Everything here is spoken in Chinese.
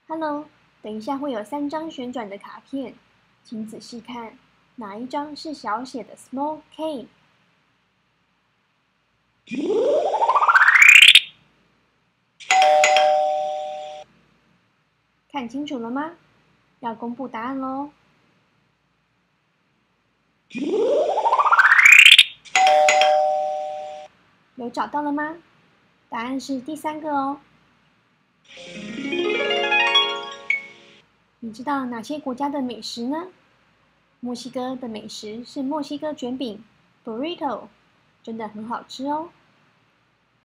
Hello，等一下会有3张旋转的卡片，请仔细看，哪一张是小写的 small k？ 看清楚了吗？要公布答案喽！有找到了吗？答案是第3个哦。你知道哪些国家的美食呢？墨西哥的美食是墨西哥卷饼 burrito， 真的很好吃哦。